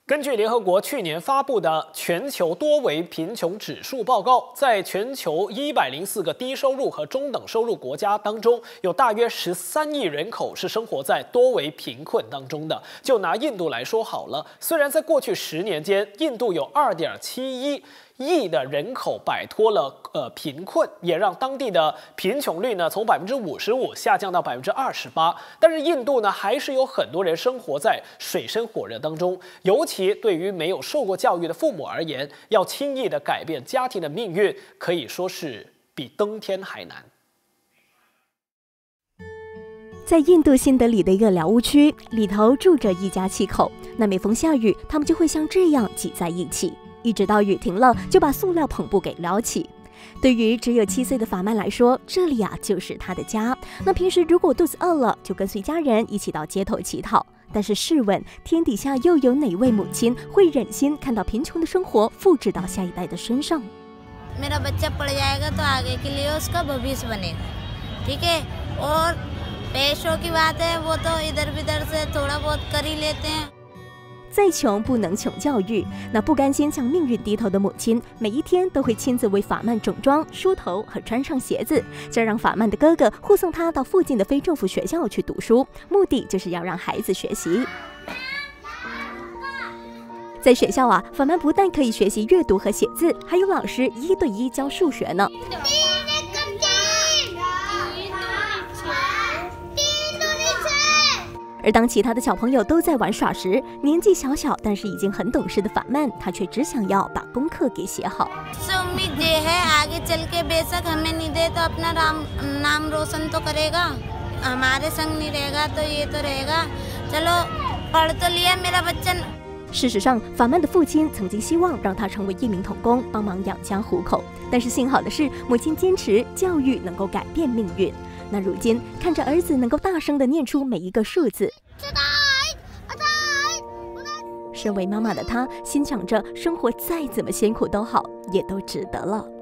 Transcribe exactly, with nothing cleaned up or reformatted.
根据联合国去年发布的全球多维贫穷指数报告，在全球一百零四个低收入和中等收入国家当中，有大约十三亿人口是生活在多维贫困当中的。就拿印度来说好了，虽然在过去十年间，印度有二点七一亿的人口摆脱了呃贫困，也让当地的贫穷率呢从百分之五十五下降到百分之二十八。但是印度呢还是有很多人生活在水深火热当中，尤其对于没有受过教育的父母而言，要轻易的改变家庭的命运，可以说是比登天还难。 在印度新德里的一个寮屋区里头，住着一家七口。那每逢下雨，他们就会像这样挤在一起。一直到雨停了，就把塑料篷布给撩起。对于只有七岁的法曼来说，这里啊就是他的家。那平时如果肚子饿了，就跟随家人一起到街头乞讨。但是试问，天底下又有哪位母亲会忍心看到贫穷的生活复制到下一代的身上？ मेरा बच्चा पढ़ जाएगा तो आगे के लिए उसका भविष्य बनेगा, ठीक है। और पैसों की बात है, वो तो इधर उधर से थोड़ा बहुत कर ही लेते हैं。 再穷不能穷教育，那不甘心向命运低头的母亲，每一天都会亲自为法曼整装、梳头和穿上鞋子，再让法曼的哥哥护送他到附近的非政府学校去读书，目的就是要让孩子学习。在学校啊，法曼不但可以学习阅读和写字，还有老师一对一教数学呢。而当其他的小朋友都在玩耍时，年纪小小但是已经很懂事的法曼，他却只想要把功课给写好。事实上，法曼的父亲曾经希望让他成为一名童工，帮忙养家糊口。但是幸好的是，母亲坚持教育能够改变命运。那如今看着儿子能够大声地念出每一个数字，身为妈妈的她心想着，生活再怎么辛苦都好，也都值得了。